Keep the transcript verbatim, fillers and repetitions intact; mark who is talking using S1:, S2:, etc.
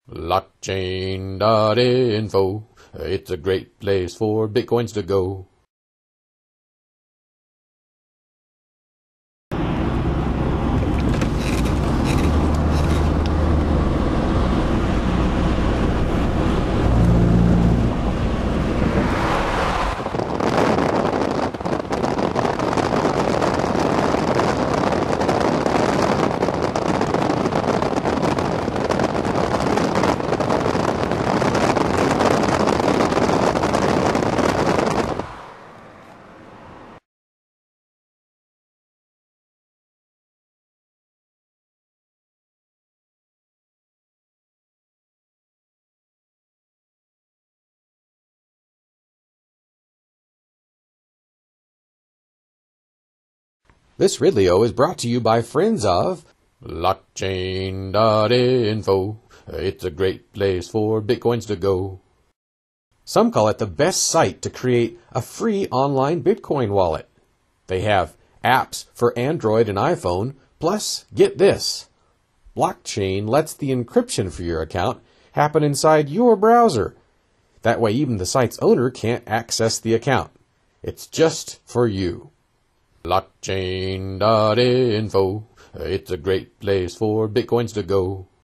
S1: blockchain dot info. It's a great place for Bitcoins to go. This Ridley-O is brought to you by friends of blockchain dot info. It's a great place for Bitcoins to go. Some call it the best site to create a free online Bitcoin wallet. They have apps for Android and iPhone, plus, get this, blockchain lets the encryption for your account happen inside your browser. That way even the site's owner can't access the account. It's just for you. blockchain dot info. It's a great place for Bitcoins to go.